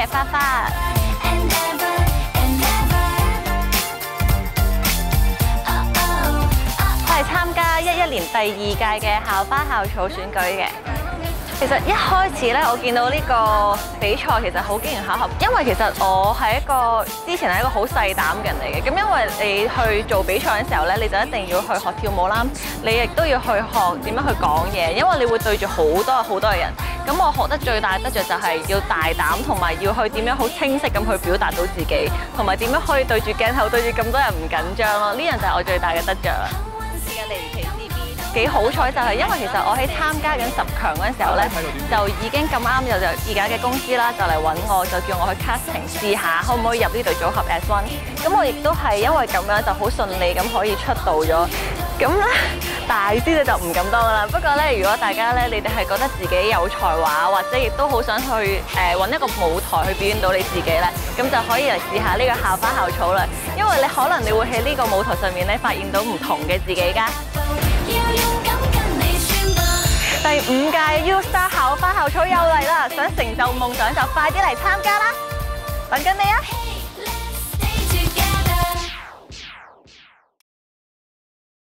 嘅花花。我係參加11年第2屆嘅校花校草選舉嘅。其實一開始咧，我見到呢個比賽其實好機緣巧合，因為其實我係之前係一個好細膽嘅人嚟嘅。咁因為你去做比賽嘅時候咧，你就一定要去學跳舞啦，你亦都要去學點樣去講嘢，因為你會對住好多嘅人。咁我學得最大得着就係要大膽，同埋要去點樣好清晰咁去表達到自己，同埋點樣可以對住鏡頭對住咁多人唔緊張咯。呢樣就係我最大嘅得着啦。幾好彩就係因為其實我喺參加緊10強嗰陣時候咧，就已經咁啱有而家嘅公司啦，就嚟揾我，就叫我去 casting 試下可唔可以入呢隊組合 S1。咁我亦都係因為咁樣就好順利咁可以出道咗。咁咧大師咧就唔敢當啦。不過咧，如果大家咧你哋係覺得自己有才華，或者亦都好想去揾一個舞台去表演到你自己咧，咁就可以嚟試下呢個校花校草啦。因為你可能你會喺呢個舞台上面咧發現到唔同嘅自己㗎。第5屆 U-Star 校花校草又嚟啦！想成就夢想就快啲嚟參加啦！等緊你啊！